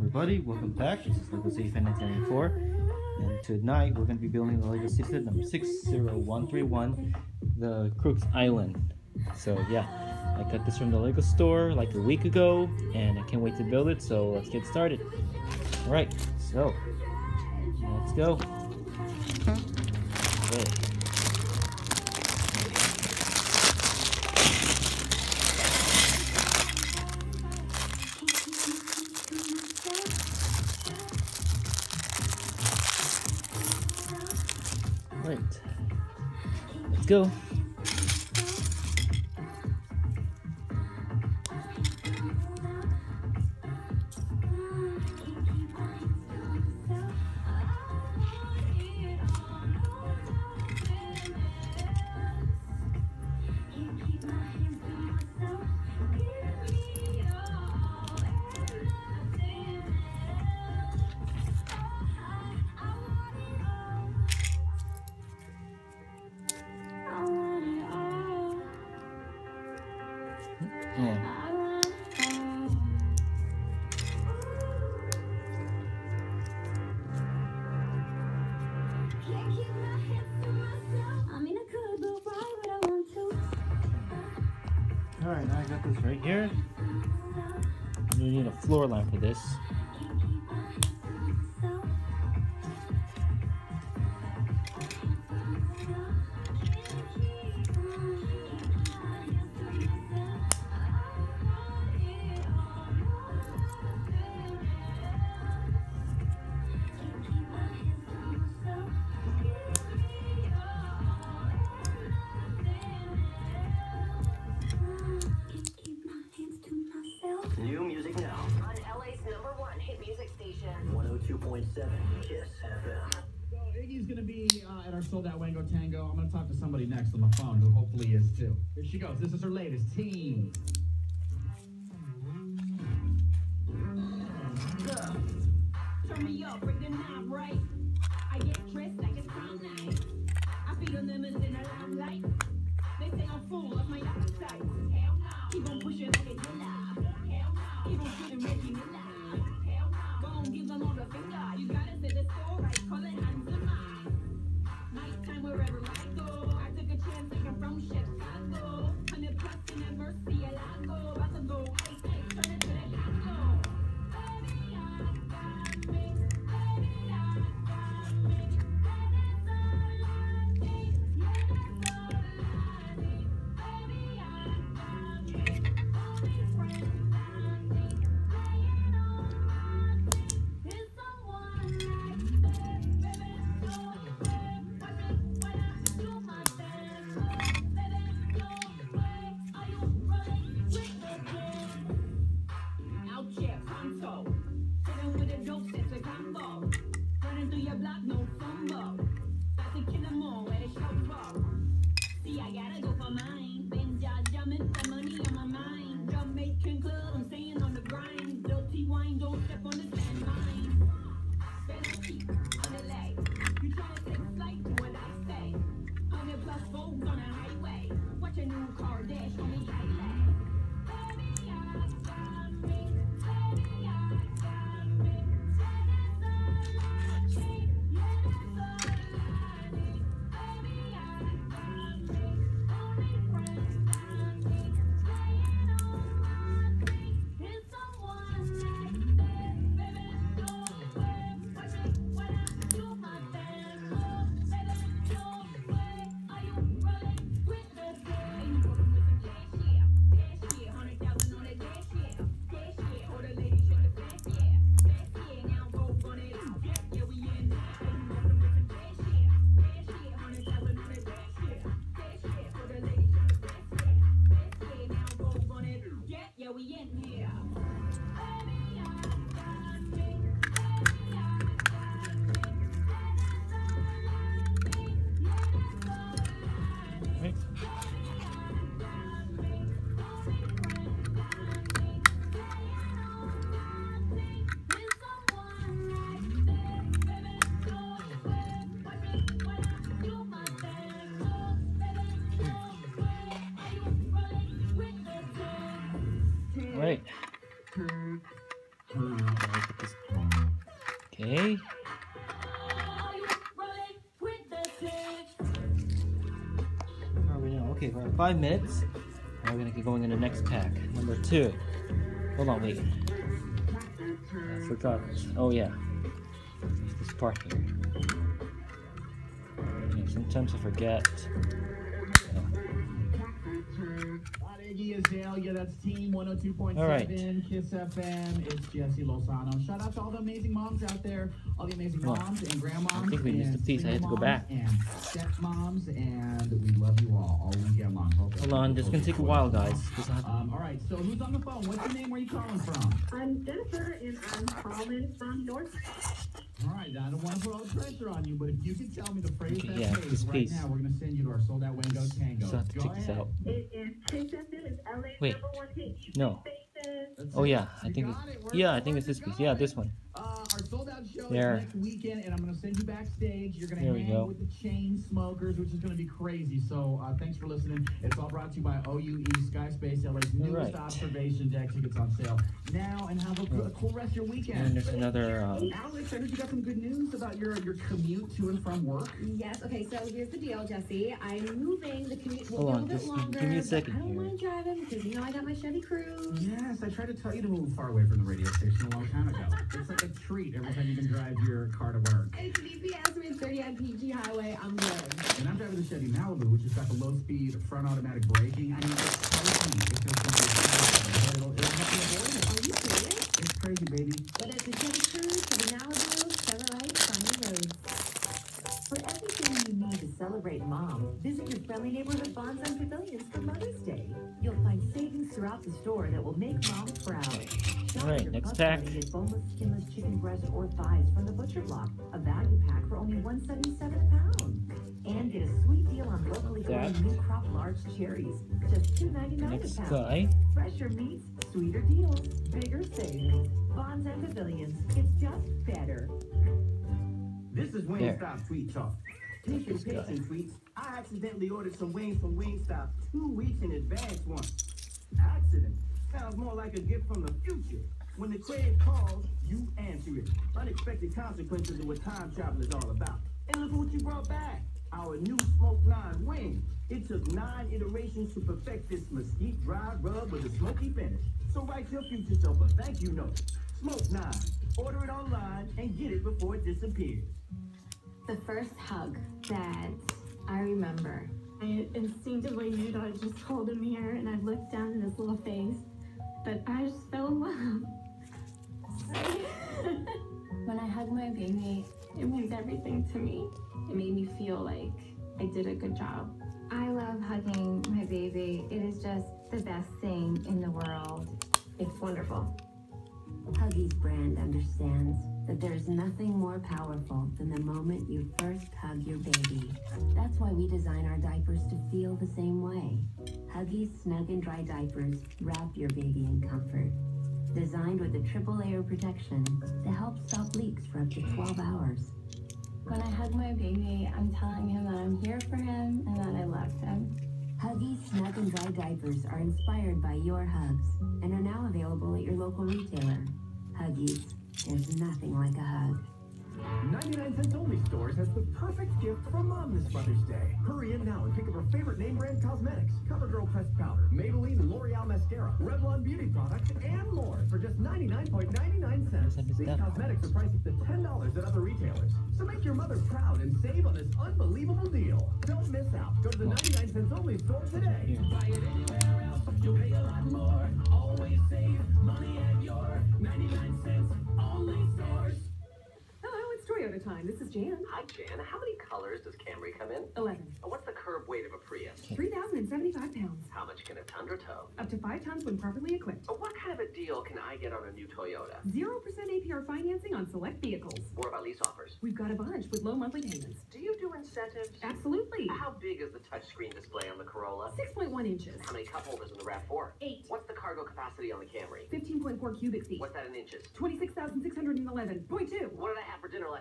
everybody, welcome back. This is LEGO City Fan 1994, and tonight we're going to be building the LEGO City set number 60131, the Crooks Island. So yeah, I got this from the LEGO store like a week ago, and I can't wait to build it, so let's get started. Alright, so let's go. Okay. Right, let's go. Alright, now I got this right here. We need a floor lamp for this. New music now on LA's #1 hit music station, 102.7 Kiss FM. So Iggy's gonna be at our sold out Wango Tango. I'm gonna talk to somebody next on the phone who hopefully is too. Here she goes. This is her latest team. Turn me up, bring the knob right. I get dressed like it's prom night. I feed the lemons in the limelight. They say I'm full of my appetite. Hell no. Keep on pushing like it's alive. Hell no. Keep on shooting Reggie Miller. Hell no. Go on, give them all the finger. You gotta set the score right. Call it hands to mine. Nighttime wherever I go. I took a chance, taking from Chicago. 100 plus in that Mercy, a Lago. About to go ice, ice, turn it to the Lago. Right. Put this Okay. Where are we now? Okay, we're at 5 minutes. Now we're gonna keep going in the next pack. Number 2. Hold on, wait. I forgot. Oh yeah. There's this part here. Okay, sometimes I forget. Iggy Azalea, that's Team 102.7 All right. Kiss FM. It's Jesse Lozano. Shout out to all the amazing moms out there, all the amazing Well, moms and grandmoms. I think we missed and a piece. I had to go single back. moms And stepmoms, and we love you all weekend long. Hold on, this is gonna take a while, guys. All right, so who's on the phone? What's your name? Where are you calling from? I'm Jennifer, and I'm calling from North. All right, I don't want to put all the pressure on you, but if you can tell me the phrase Okay, that yeah, pays this right piece. now, we're going to send you to our Sold Out Wango Tango. So I have to Go check this ahead. out. It is Kiss FM is LA's Wait, #1 hit music no. station. Let's Oh see. yeah, I You think got it. Where's yeah, the I think it's one this you piece. got Yeah, it? this one. Our sold out show There. is next weekend, and I'm going to send you backstage. You're going There to we hang go. with the chain smokers, which is going to be crazy. So thanks for listening. It's all brought to you by OUE Skyspace, LA's newest right. observation deck. Tickets on sale now, and have a cool rest of your And weekend. there's another. Alex, I heard you got some good news about your commute to and from work. Yes, okay, so here's the deal, Jesse. I'm moving. The commute will Hold be a on, little bit just longer. give me a but second I don't here. mind driving because, you know, I got my Chevy Cruise. Yes, I tried to tell you to move far away from the radio station a long time ago. It's like a treat every time you can drive your car to work. It's an EPS with 30 on PG Highway. I'm good. And I'm driving the Chevy Malibu, which has got the low-speed front automatic braking. I mean, it's crazy. It's just going to be it'll help you avoid it. Are you serious? It's crazy, baby. Whether it's a Chevy Cruise, Chevy Malibu, Chevrolet, find your roads. For everything you need to celebrate mom, visit your friendly neighborhood Bonds and Pavilions for Mother's Day. You'll find savings throughout the store that will make mom proud. Shop All right, your next Puff pack. Buddy Get boneless, skinless chicken breast or thighs from the butcher block. A value pack for only $1.77 a pound. And get a sweet deal on locally grown That. new crop large cherries. Just $2.99 Next a pound. guy. Fresher meats, sweeter deals, bigger savings. Bonds and Pavilions. It's just better. This is There. Wingstop Sweet Talk. Taking This guy. patient tweets, I accidentally ordered some wings from Wingstop 2 weeks in advance once. Accident. Sounds more like a gift from the future. When the crave calls, you answer it. Unexpected consequences are what time travel is all about. And look what you brought back. Our new Smoked 9 wing. It took 9 iterations to perfect this mesquite dry rub with a smoky finish. So write your future self a thank you note. Smoked 9. Order it online and get it before it disappears. The first hug that I remember, I instinctively knew that I'd just hold him here and I'd look down in his little face, but I just fell in love. When I hug my baby, it means everything to me. It made me feel like I did a good job. I love hugging my baby. It is just the best thing in the world. It's wonderful. Huggies brand understands that there's nothing more powerful than the moment you first hug your baby. That's why we design our diapers to feel the same way. Huggies Snug and Dry diapers wrap your baby in comfort. Designed with a triple layer protection to help stop leaks for up to 12 hours. When I hug my baby, I'm telling him that I'm here for him and that I love him. Huggies Snug and Dry diapers are inspired by your hugs and are now available at your local retailer. Huggies, there's nothing like a hug. 99 Cents Only Stores has the perfect gift for mom this Mother's Day. Hurry in now and pick up her favorite name brand cosmetics, CoverGirl Pressed Powder, Maybelline and L'Oreal Mascara, Revlon Beauty products, and more for just 99.99 cents. These cosmetics are priced up to $10 at other retailers. So make your mother proud and save on this unbelievable deal. Don't miss out. Go to the 99 Cents Only store today. Buy it anywhere else, you'll pay a lot more. Always save money at your 99 Cents Only stores. Hello, it's Toyota time. This is Jan. Hi, Jan. How many colors does Camry come in? 11. What's the curb weight of a Prius? 3,075 pounds. How much can a Tundra tow? Up to 5 tons when properly equipped. What kind of a deal can I get on a new Toyota? 0% APR financing on select vehicles. What about lease offers? We've got a bunch with low monthly payments. Do you do incentives? Absolutely. How big is the touchscreen display on the Corolla? 6.1 inches. How many cup holders in the RAV4? 8. What's the cargo capacity on the Camry? 15.4 cubic feet. What's that in inches? 26,611.2. What did I have for dinner last Tuesday?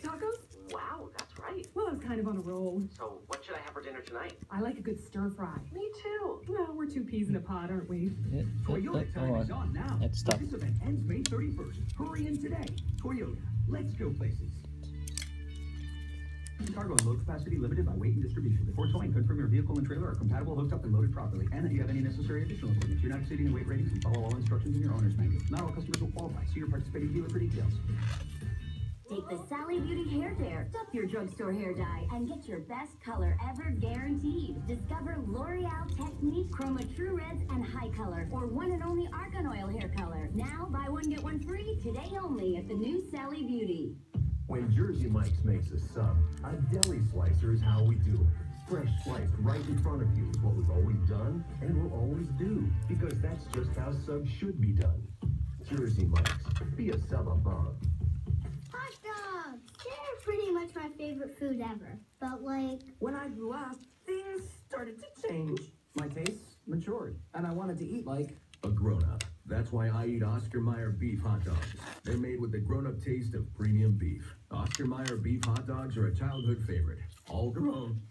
tacos? Wow, that's right. Well, I was kind of on a roll. So, what should I have for dinner tonight? I like a good stir fry. Me too. Well, we're two peas in a pod, aren't we? Toyota time is on now. Let's stop. This event ends May 31st. Hurry in today. Toyota. Let's go places. Cargo and load capacity limited by weight and distribution. Before towing, confirm your vehicle and trailer are compatible, hooked up, and loaded properly, and that you have any necessary additional equipment. You're not exceeding the weight ratings and follow all instructions in your owner's manual. Not all customers will qualify. See your participating dealer for details. Take the Sally Beauty Hair Dare. Up your drugstore hair dye and get your best color ever guaranteed. Discover L'Oreal Technique Chroma True Reds and High Color, or one and only Argan Oil hair color. Now buy one get one free today only at the new Sally Beauty. When Jersey Mike's makes a sub, a deli slicer is how we do it. Fresh sliced right in front of you is what we've always done and will always do, because that's just how subs should be done. Jersey Mike's, be a sub above. Hot dogs! They're pretty much my favorite food ever. But like... When I grew up, things started to change. My tastes matured, and I wanted to eat like a grown-up. That's why I eat Oscar Mayer beef hot dogs. They're made with the grown-up taste of premium beef. Oscar Mayer beef hot dogs are a childhood favorite. All grown.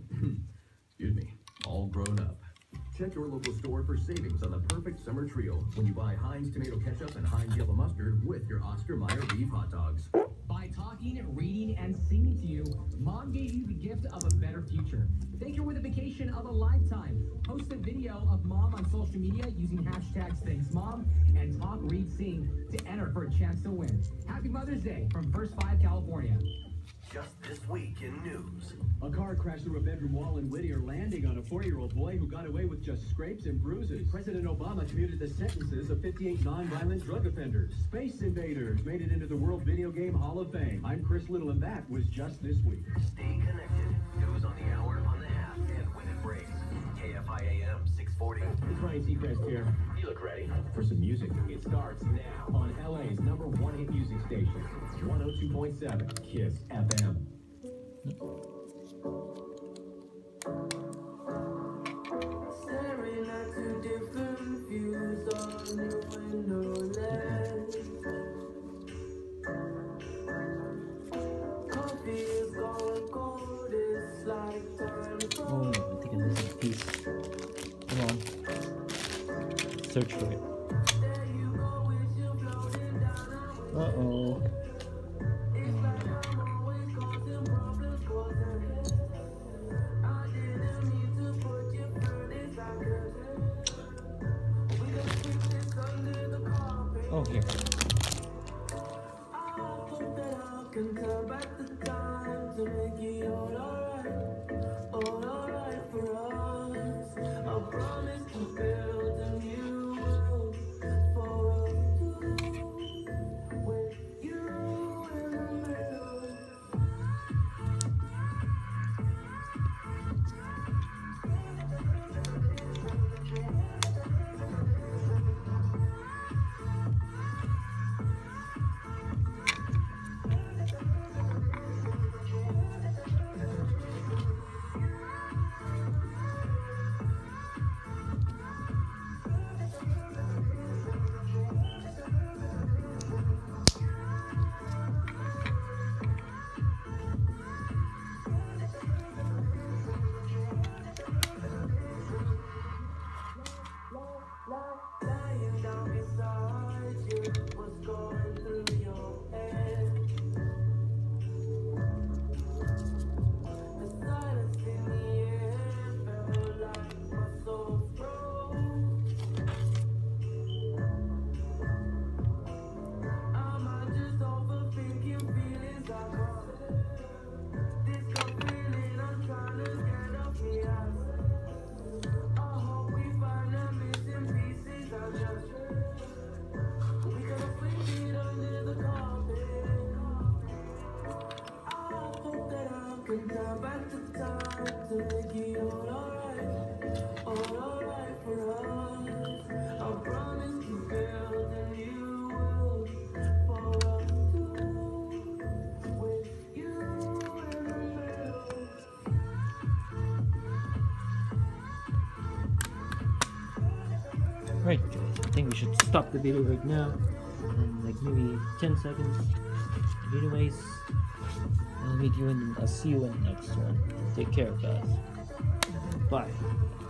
Excuse me. All grown up. Check your local store for savings on the perfect summer trio when you buy Heinz tomato ketchup and Heinz yellow mustard with your Oscar Mayer beef hot dogs. By talking, reading, and singing to you, Mom gave you the gift of a better future. Thank her with a vacation of a lifetime. Post a video of Mom on social media using hashtags ThanksMom and Talk, Read, Sing to enter for a chance to win. Happy Mother's Day from First 5 California. Just this week in news. A car crashed through a bedroom wall in Whittier, landing on a 4-year-old boy who got away with just scrapes and bruises. President Obama commuted the sentences of 58 non-violent drug offenders. Space Invaders made it into the World Video Game Hall of Fame. I'm Chris Little, and that was just this week. Stay connected. News on the hour, on the app, and when it breaks. KFI AM 640. It's Ryan Seacrest here. You look ready For some music, it starts now on LA's #1 hit music station, 102.7 KISS FM. Staring at two different views on your window ledge. Coffee is going cold, it's like time for Oh, I think I'm missing a piece. Come on. Search for it. Uh-oh. Oh, here. I hope that I can turn back the time to make it all alright for us. I promise to build a new world for us two, with you in the middle. Lying down beside you, what's going through your head? The silence in the air felt like my soul froze. Am I just overthinking feelings I got? This gut feeling I'm trying to get off me ass. I hope we find the missing pieces of just. We gotta sweep it under the carpet. I hope that I can turn back the time to make it all alright for us. I promise to build a new world for us two, with you in the middle. Right, guys. I think we should stop the video right now. And like maybe 10 seconds. Anyways, I'll see you in the next one. Take care, guys. Bye.